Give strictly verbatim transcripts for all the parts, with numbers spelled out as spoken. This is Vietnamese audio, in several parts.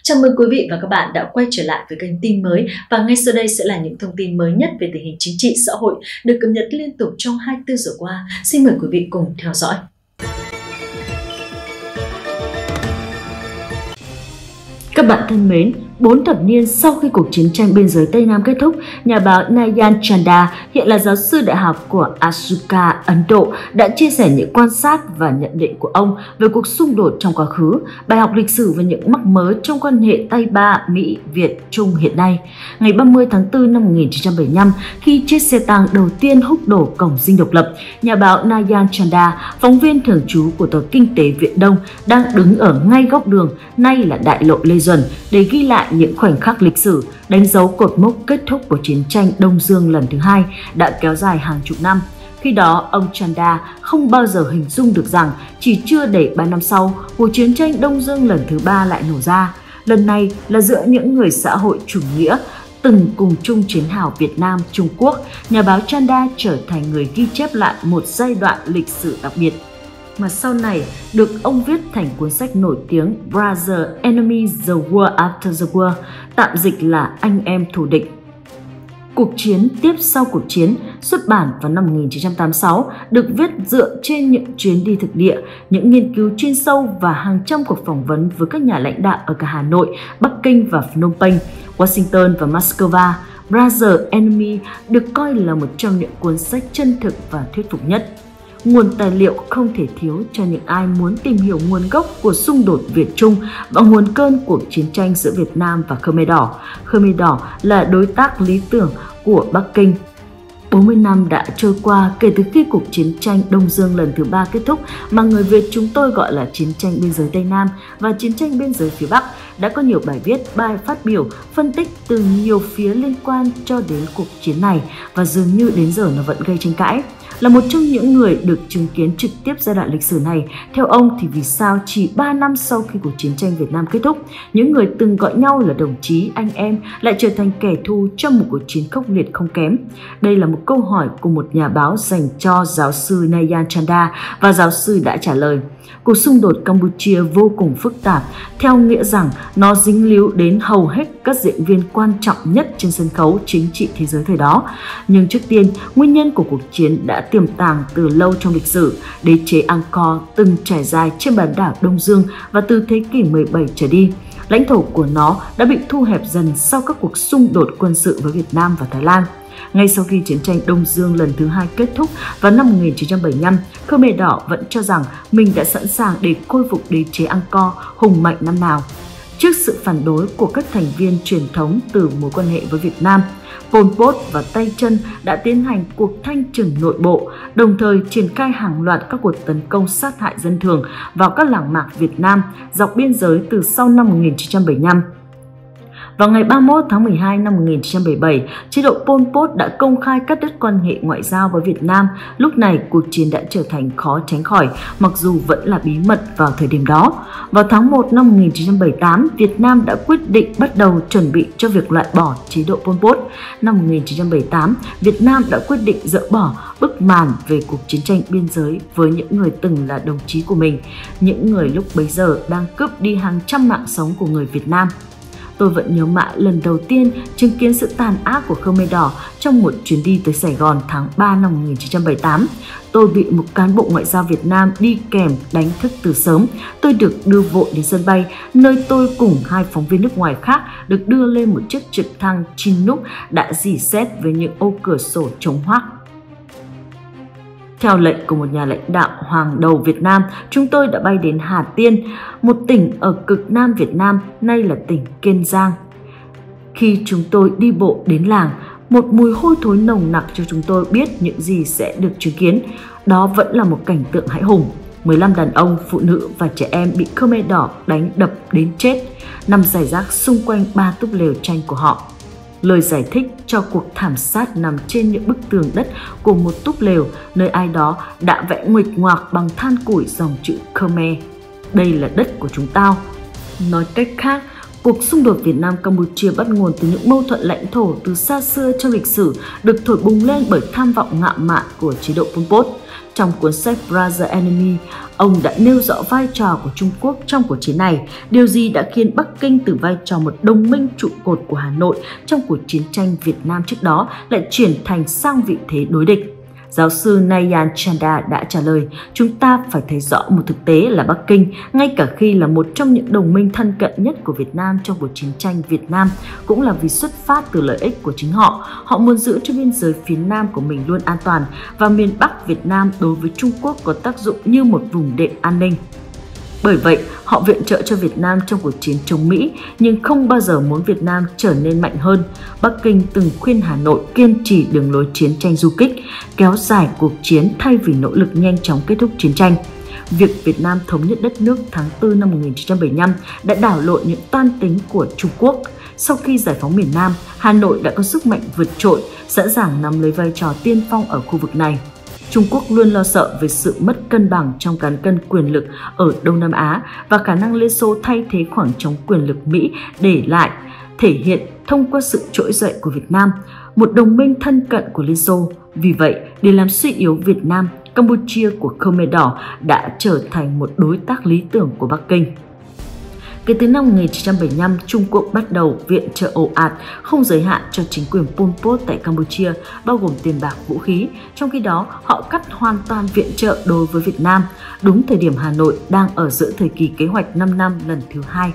Chào mừng quý vị và các bạn đã quay trở lại với kênh tin mới, và ngay sau đây sẽ là những thông tin mới nhất về tình hình chính trị xã hội được cập nhật liên tục trong hai mươi tư giờ qua. Xin mời quý vị cùng theo dõi. Các bạn thân mến, bốn thập niên sau khi cuộc chiến tranh biên giới Tây Nam kết thúc, nhà báo Nayan Chanda, hiện là giáo sư đại học của Ashoka, Ấn Độ, đã chia sẻ những quan sát và nhận định của ông về cuộc xung đột trong quá khứ, bài học lịch sử và những mắc mớ trong quan hệ Tây Ba, Mỹ, Việt, Trung hiện nay. Ngày ba mươi tháng tư năm một nghìn chín trăm bảy mươi lăm, khi chiếc xe tăng đầu tiên húc đổ cổng dinh độc lập, nhà báo Nayan Chanda, phóng viên thường trú của tờ Kinh tế Viện Đông, đang đứng ở ngay góc đường, nay là đại lộ Lê Duẩn, để ghi lại những khoảnh khắc lịch sử, đánh dấu cột mốc kết thúc của chiến tranh Đông Dương lần thứ hai đã kéo dài hàng chục năm. Khi đó, ông Chanda không bao giờ hình dung được rằng chỉ chưa đầy ba năm sau, cuộc chiến tranh Đông Dương lần thứ ba lại nổ ra. Lần này là giữa những người xã hội chủ nghĩa từng cùng chung chiến hào Việt Nam, Trung Quốc. Nhà báo Chanda trở thành người ghi chép lại một giai đoạn lịch sử đặc biệt, mà sau này được ông viết thành cuốn sách nổi tiếng Brother Enemy The War After the War, tạm dịch là Anh em thù địch. Cuộc chiến tiếp sau cuộc chiến, xuất bản vào năm một nghìn chín trăm tám mươi sáu, được viết dựa trên những chuyến đi thực địa, những nghiên cứu chuyên sâu và hàng trăm cuộc phỏng vấn với các nhà lãnh đạo ở cả Hà Nội, Bắc Kinh và Phnom Penh, Washington và Moscow. Brother Enemy được coi là một trong những cuốn sách chân thực và thuyết phục nhất, nguồn tài liệu không thể thiếu cho những ai muốn tìm hiểu nguồn gốc của xung đột Việt-Trung và nguồn cơn cuộc chiến tranh giữa Việt Nam và Khmer Đỏ. Khmer Đỏ là đối tác lý tưởng của Bắc Kinh. bốn mươi năm đã trôi qua kể từ khi cuộc chiến tranh Đông Dương lần thứ ba kết thúc, mà người Việt chúng tôi gọi là chiến tranh biên giới Tây Nam và chiến tranh biên giới phía Bắc. Đã có nhiều bài viết, bài phát biểu, phân tích từ nhiều phía liên quan cho đến cuộc chiến này, và dường như đến giờ nó vẫn gây tranh cãi. Là một trong những người được chứng kiến trực tiếp giai đoạn lịch sử này, theo ông thì vì sao chỉ ba năm sau khi cuộc chiến tranh Việt Nam kết thúc, những người từng gọi nhau là đồng chí, anh em lại trở thành kẻ thù trong một cuộc chiến khốc liệt không kém? Đây là một câu hỏi của một nhà báo dành cho giáo sư Nayan Chanda, và giáo sư đã trả lời. Cuộc xung đột Campuchia vô cùng phức tạp, theo nghĩa rằng nó dính líu đến hầu hết các diễn viên quan trọng nhất trên sân khấu chính trị thế giới thời đó. Nhưng trước tiên, nguyên nhân của cuộc chiến đã tiềm tàng từ lâu trong lịch sử. Đế chế Angkor từng trải dài trên bán đảo Đông Dương, và từ thế kỷ mười bảy trở đi, lãnh thổ của nó đã bị thu hẹp dần sau các cuộc xung đột quân sự với Việt Nam và Thái Lan. Ngay sau khi chiến tranh Đông Dương lần thứ hai kết thúc vào năm một nghìn chín trăm bảy mươi lăm, Khmer Đỏ vẫn cho rằng mình đã sẵn sàng để khôi phục đế chế Angkor hùng mạnh năm nào. Trước sự phản đối của các thành viên truyền thống từ mối quan hệ với Việt Nam, Pol Pot và Tay Chân đã tiến hành cuộc thanh trừng nội bộ, đồng thời triển khai hàng loạt các cuộc tấn công sát hại dân thường vào các làng mạc Việt Nam dọc biên giới từ sau năm một nghìn chín trăm bảy mươi lăm. Vào ngày ba mươi mốt tháng mười hai năm một nghìn chín trăm bảy mươi bảy, chế độ Pol Pot đã công khai cắt đứt quan hệ ngoại giao với Việt Nam. Lúc này, cuộc chiến đã trở thành khó tránh khỏi, mặc dù vẫn là bí mật vào thời điểm đó. Vào tháng một năm một nghìn chín trăm bảy mươi tám, Việt Nam đã quyết định bắt đầu chuẩn bị cho việc loại bỏ chế độ Pol Pot. Năm một nghìn chín trăm bảy mươi tám, Việt Nam đã quyết định dỡ bỏ bức màn về cuộc chiến tranh biên giới với những người từng là đồng chí của mình, những người lúc bấy giờ đang cướp đi hàng trăm mạng sống của người Việt Nam. Tôi vẫn nhớ mãi lần đầu tiên chứng kiến sự tàn ác của Khmer Đỏ trong một chuyến đi tới Sài Gòn tháng ba năm một nghìn chín trăm bảy mươi tám. Tôi bị một cán bộ ngoại giao Việt Nam đi kèm đánh thức từ sớm. Tôi được đưa vội đến sân bay, nơi tôi cùng hai phóng viên nước ngoài khác được đưa lên một chiếc trực thăng Chinook đã rỉ sét với những ô cửa sổ chống hoác. Theo lệnh của một nhà lãnh đạo hàng đầu Việt Nam, chúng tôi đã bay đến Hà Tiên, một tỉnh ở cực Nam Việt Nam, nay là tỉnh Kiên Giang. Khi chúng tôi đi bộ đến làng, một mùi hôi thối nồng nặc cho chúng tôi biết những gì sẽ được chứng kiến. Đó vẫn là một cảnh tượng hãi hùng. mười lăm đàn ông, phụ nữ và trẻ em bị Khmer Đỏ đánh đập đến chết, nằm rải rác xung quanh ba túp lều tranh của họ. Lời giải thích cho cuộc thảm sát nằm trên những bức tường đất của một túp lều, nơi ai đó đã vẽ nguệch ngoạc bằng than củi dòng chữ Khmer. Đây là đất của chúng tao. Nói cách khác, Cuộc xung đột Việt Nam-Campuchia bắt nguồn từ những mâu thuẫn lãnh thổ từ xa xưa trong lịch sử, được thổi bùng lên bởi tham vọng ngạo mạn của chế độ Pol Pot. Trong cuốn sách Brother Enemy, ông đã nêu rõ vai trò của Trung Quốc trong cuộc chiến này, điều gì đã khiến Bắc Kinh từ vai trò một đồng minh trụ cột của Hà Nội trong cuộc chiến tranh Việt Nam trước đó lại chuyển thành sang vị thế đối địch. Giáo sư Nayan Chanda đã trả lời, chúng ta phải thấy rõ một thực tế là Bắc Kinh, ngay cả khi là một trong những đồng minh thân cận nhất của Việt Nam trong cuộc chiến tranh Việt Nam, cũng là vì xuất phát từ lợi ích của chính họ. Họ muốn giữ cho biên giới phía Nam của mình luôn an toàn, và miền Bắc Việt Nam đối với Trung Quốc có tác dụng như một vùng đệm an ninh. Bởi vậy, họ viện trợ cho Việt Nam trong cuộc chiến chống Mỹ, nhưng không bao giờ muốn Việt Nam trở nên mạnh hơn. Bắc Kinh từng khuyên Hà Nội kiên trì đường lối chiến tranh du kích, kéo dài cuộc chiến thay vì nỗ lực nhanh chóng kết thúc chiến tranh. Việc Việt Nam thống nhất đất nước tháng tư năm một nghìn chín trăm bảy mươi lăm đã đảo lộn những toan tính của Trung Quốc. Sau khi giải phóng miền Nam, Hà Nội đã có sức mạnh vượt trội, sẵn sàng nắm lấy vai trò tiên phong ở khu vực này. Trung Quốc luôn lo sợ về sự mất cân bằng trong cán cân quyền lực ở Đông Nam Á và khả năng Liên Xô thay thế khoảng trống quyền lực Mỹ để lại, thể hiện thông qua sự trỗi dậy của Việt Nam, một đồng minh thân cận của Liên Xô. Vì vậy, để làm suy yếu Việt Nam, Campuchia của Khmer Đỏ đã trở thành một đối tác lý tưởng của Bắc Kinh. Kể từ năm một nghìn chín trăm bảy mươi lăm, Trung Quốc bắt đầu viện trợ ồ ạt, không giới hạn cho chính quyền Pol Pot tại Campuchia, bao gồm tiền bạc, vũ khí. Trong khi đó, họ cắt hoàn toàn viện trợ đối với Việt Nam, đúng thời điểm Hà Nội đang ở giữa thời kỳ kế hoạch năm năm lần thứ hai.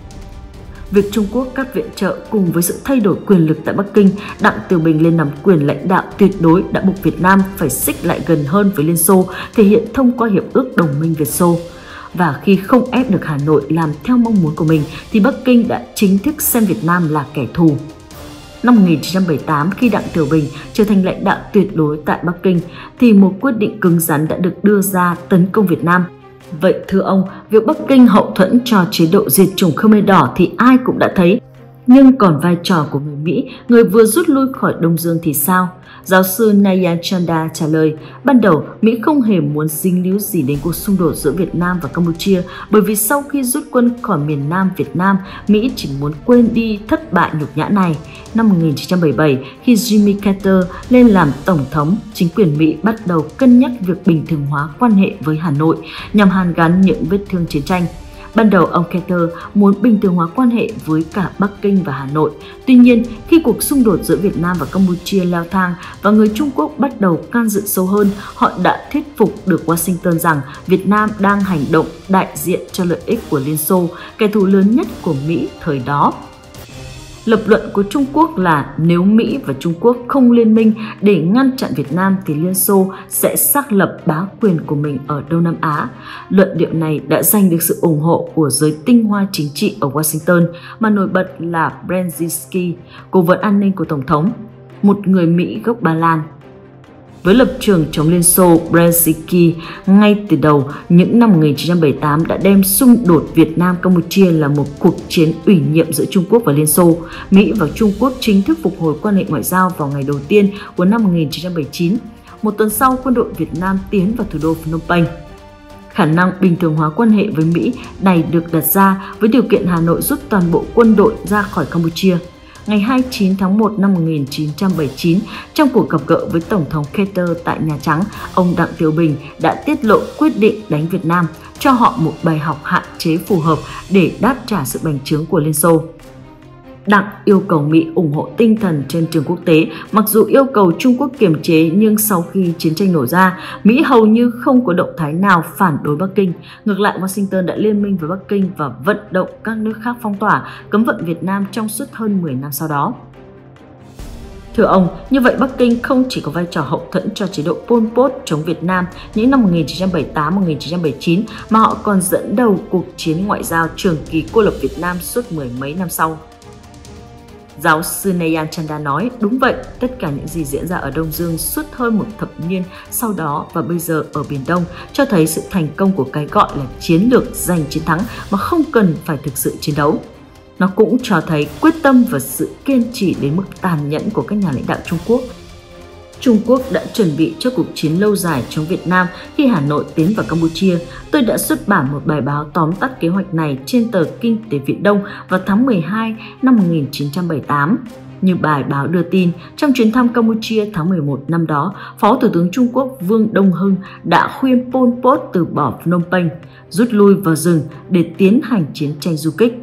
Việc Trung Quốc cắt viện trợ cùng với sự thay đổi quyền lực tại Bắc Kinh, Đặng Tiểu Bình lên nắm quyền lãnh đạo tuyệt đối đã buộc Việt Nam phải xích lại gần hơn với Liên Xô, thể hiện thông qua Hiệp ước Đồng minh Việt-Xô. Và khi không ép được Hà Nội làm theo mong muốn của mình, thì Bắc Kinh đã chính thức xem Việt Nam là kẻ thù. Năm một nghìn chín trăm bảy mươi tám, khi Đặng Tiểu Bình trở thành lãnh đạo tuyệt đối tại Bắc Kinh, thì một quyết định cứng rắn đã được đưa ra tấn công Việt Nam. Vậy thưa ông, việc Bắc Kinh hậu thuẫn cho chế độ diệt chủng Khmer Đỏ thì ai cũng đã thấy. Nhưng còn vai trò của người Mỹ, người vừa rút lui khỏi Đông Dương thì sao? Giáo sư Nayan Chanda trả lời, ban đầu Mỹ không hề muốn dính líu gì đến cuộc xung đột giữa Việt Nam và Campuchia, bởi vì sau khi rút quân khỏi miền Nam Việt Nam, Mỹ chỉ muốn quên đi thất bại nhục nhã này. Năm một nghìn chín trăm bảy mươi bảy, khi Jimmy Carter lên làm tổng thống, chính quyền Mỹ bắt đầu cân nhắc việc bình thường hóa quan hệ với Hà Nội nhằm hàn gắn những vết thương chiến tranh. Ban đầu ông Carter muốn bình thường hóa quan hệ với cả Bắc Kinh và Hà Nội. Tuy nhiên, khi cuộc xung đột giữa Việt Nam và Campuchia leo thang và người Trung Quốc bắt đầu can dự sâu hơn, họ đã thuyết phục được Washington rằng Việt Nam đang hành động đại diện cho lợi ích của Liên Xô, kẻ thù lớn nhất của Mỹ thời đó. Lập luận của Trung Quốc là nếu Mỹ và Trung Quốc không liên minh để ngăn chặn Việt Nam thì Liên Xô sẽ xác lập bá quyền của mình ở Đông Nam Á. Luận điệu này đã giành được sự ủng hộ của giới tinh hoa chính trị ở Washington, mà nổi bật là Brzezinski, cố vấn an ninh của Tổng thống, một người Mỹ gốc Ba Lan. Với lập trường chống Liên Xô, Brzezinski ngay từ đầu những năm một nghìn chín trăm bảy mươi tám đã đem xung đột Việt Nam-Campuchia là một cuộc chiến ủy nhiệm giữa Trung Quốc và Liên Xô. Mỹ và Trung Quốc chính thức phục hồi quan hệ ngoại giao vào ngày đầu tiên của năm một nghìn chín trăm bảy mươi chín. Một tuần sau, quân đội Việt Nam tiến vào thủ đô Phnom Penh. Khả năng bình thường hóa quan hệ với Mỹ này được đặt ra với điều kiện Hà Nội rút toàn bộ quân đội ra khỏi Campuchia. Ngày hai mươi chín tháng một năm một nghìn chín trăm bảy mươi chín, trong cuộc gặp gỡ với Tổng thống Carter tại Nhà Trắng, ông Đặng Tiểu Bình đã tiết lộ quyết định đánh Việt Nam, cho họ một bài học hạn chế phù hợp để đáp trả sự bành trướng của Liên Xô. Đặng yêu cầu Mỹ ủng hộ tinh thần trên trường quốc tế, mặc dù yêu cầu Trung Quốc kiềm chế, nhưng sau khi chiến tranh nổ ra, Mỹ hầu như không có động thái nào phản đối Bắc Kinh. Ngược lại, Washington đã liên minh với Bắc Kinh và vận động các nước khác phong tỏa, cấm vận Việt Nam trong suốt hơn mười năm sau đó. Thưa ông, như vậy Bắc Kinh không chỉ có vai trò hậu thuẫn cho chế độ Pol Pot chống Việt Nam những năm một nghìn chín trăm bảy mươi tám đến một nghìn chín trăm bảy mươi chín, mà họ còn dẫn đầu cuộc chiến ngoại giao trường kỳ cô lập Việt Nam suốt mười mấy năm sau. Giáo sư Nayan Chanda nói, đúng vậy, tất cả những gì diễn ra ở Đông Dương suốt hơn một thập niên sau đó và bây giờ ở Biển Đông cho thấy sự thành công của cái gọi là chiến lược giành chiến thắng mà không cần phải thực sự chiến đấu. Nó cũng cho thấy quyết tâm và sự kiên trì đến mức tàn nhẫn của các nhà lãnh đạo Trung Quốc. Trung Quốc đã chuẩn bị cho cuộc chiến lâu dài chống Việt Nam khi Hà Nội tiến vào Campuchia. Tôi đã xuất bản một bài báo tóm tắt kế hoạch này trên tờ Kinh tế Viện Đông vào tháng mười hai năm một nghìn chín trăm bảy mươi tám. Như bài báo đưa tin, trong chuyến thăm Campuchia tháng mười một năm đó, Phó Thủ tướng Trung Quốc Vương Đông Hưng đã khuyên Pol Pot từ bỏ Phnom Penh, rút lui vào rừng để tiến hành chiến tranh du kích.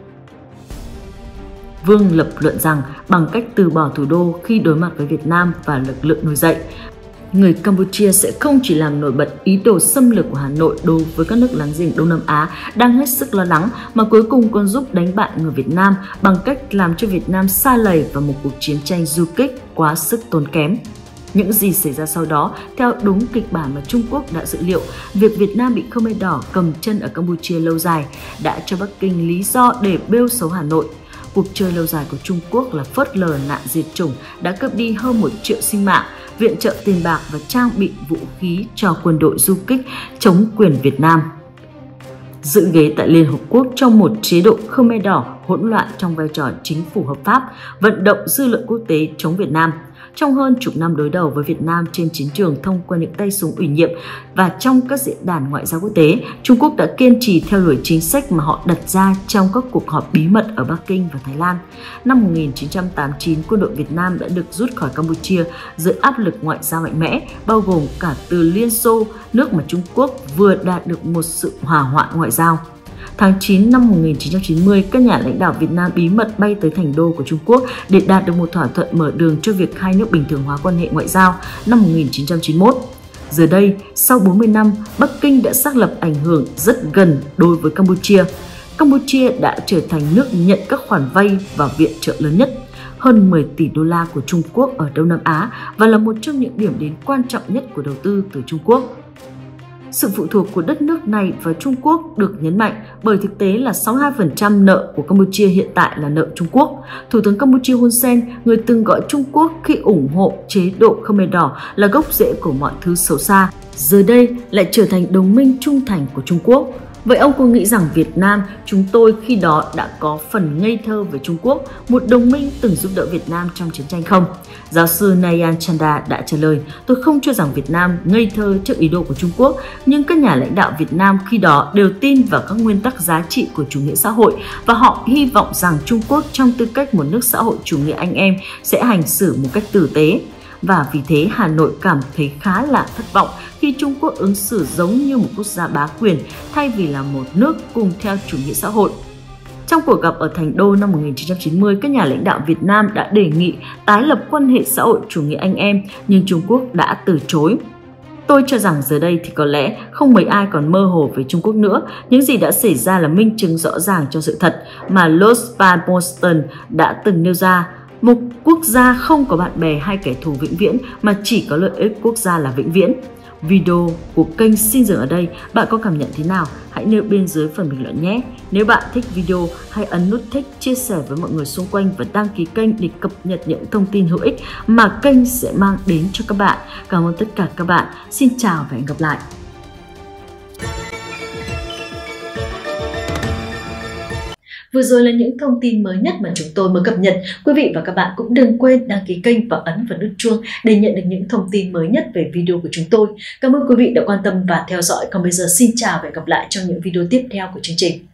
Vương lập luận rằng bằng cách từ bỏ thủ đô khi đối mặt với Việt Nam và lực lượng nổi dậy, người Campuchia sẽ không chỉ làm nổi bật ý đồ xâm lược của Hà Nội đối với các nước láng giềng Đông Nam Á đang hết sức lo lắng, mà cuối cùng còn giúp đánh bại người Việt Nam bằng cách làm cho Việt Nam sa lầy vào một cuộc chiến tranh du kích quá sức tốn kém. Những gì xảy ra sau đó, theo đúng kịch bản mà Trung Quốc đã dự liệu, việc Việt Nam bị Khmer Đỏ cầm chân ở Campuchia lâu dài đã cho Bắc Kinh lý do để bêu xấu Hà Nội. Cuộc chơi lâu dài của Trung Quốc là phớt lờ nạn diệt chủng đã cướp đi hơn một triệu sinh mạng, viện trợ tiền bạc và trang bị vũ khí cho quân đội du kích chống quyền Việt Nam. Giữ ghế tại Liên Hợp Quốc trong một chế độ Khmer Đỏ hỗn loạn trong vai trò chính phủ hợp pháp, vận động dư luận quốc tế chống Việt Nam. Trong hơn chục năm đối đầu với Việt Nam trên chiến trường thông qua những tay súng ủy nhiệm và trong các diễn đàn ngoại giao quốc tế, Trung Quốc đã kiên trì theo đuổi chính sách mà họ đặt ra trong các cuộc họp bí mật ở Bắc Kinh và Thái Lan. Năm một nghìn chín trăm tám mươi chín, quân đội Việt Nam đã được rút khỏi Campuchia dưới áp lực ngoại giao mạnh mẽ, bao gồm cả từ Liên Xô, nước mà Trung Quốc vừa đạt được một sự hòa hoãn ngoại giao. Tháng chín năm một nghìn chín trăm chín mươi, các nhà lãnh đạo Việt Nam bí mật bay tới thành đô của Trung Quốc để đạt được một thỏa thuận mở đường cho việc hai nước bình thường hóa quan hệ ngoại giao năm một nghìn chín trăm chín mươi mốt. Giờ đây, sau bốn mươi năm, Bắc Kinh đã xác lập ảnh hưởng rất gần đối với Campuchia. Campuchia đã trở thành nước nhận các khoản vay và viện trợ lớn nhất, hơn mười tỷ đô la của Trung Quốc ở Đông Nam Á và là một trong những điểm đến quan trọng nhất của đầu tư từ Trung Quốc. Sự phụ thuộc của đất nước này vào Trung Quốc được nhấn mạnh bởi thực tế là sáu mươi hai phần trăm nợ của Campuchia hiện tại là nợ Trung Quốc. Thủ tướng Campuchia Hun Sen, người từng gọi Trung Quốc khi ủng hộ chế độ Khmer Đỏ là gốc rễ của mọi thứ xấu xa, giờ đây lại trở thành đồng minh trung thành của Trung Quốc. Vậy ông có nghĩ rằng Việt Nam, chúng tôi khi đó đã có phần ngây thơ với Trung Quốc, một đồng minh từng giúp đỡ Việt Nam trong chiến tranh không? Giáo sư Nayan Chanda đã trả lời, tôi không cho rằng Việt Nam ngây thơ trước ý đồ của Trung Quốc, nhưng các nhà lãnh đạo Việt Nam khi đó đều tin vào các nguyên tắc giá trị của chủ nghĩa xã hội và họ hy vọng rằng Trung Quốc trong tư cách một nước xã hội chủ nghĩa anh em sẽ hành xử một cách tử tế. Và vì thế Hà Nội cảm thấy khá là thất vọng khi Trung Quốc ứng xử giống như một quốc gia bá quyền thay vì là một nước cùng theo chủ nghĩa xã hội. Trong cuộc gặp ở Thành Đô năm một nghìn chín trăm chín mươi, các nhà lãnh đạo Việt Nam đã đề nghị tái lập quan hệ xã hội chủ nghĩa anh em, nhưng Trung Quốc đã từ chối. Tôi cho rằng giờ đây thì có lẽ không mấy ai còn mơ hồ về Trung Quốc nữa. Những gì đã xảy ra là minh chứng rõ ràng cho sự thật mà Lord Palmerston đã từng nêu ra. Một quốc gia không có bạn bè hay kẻ thù vĩnh viễn mà chỉ có lợi ích quốc gia là vĩnh viễn. Video của kênh xin dừng ở đây. Bạn có cảm nhận thế nào? Hãy nêu bên dưới phần bình luận nhé. Nếu bạn thích video, hãy ấn nút thích, chia sẻ với mọi người xung quanh và đăng ký kênh để cập nhật những thông tin hữu ích mà kênh sẽ mang đến cho các bạn. Cảm ơn tất cả các bạn. Xin chào và hẹn gặp lại. Vừa rồi là những thông tin mới nhất mà chúng tôi mới cập nhật. Quý vị và các bạn cũng đừng quên đăng ký kênh và ấn vào nút chuông để nhận được những thông tin mới nhất về video của chúng tôi. Cảm ơn quý vị đã quan tâm và theo dõi. Còn bây giờ xin chào và hẹn gặp lại trong những video tiếp theo của chương trình.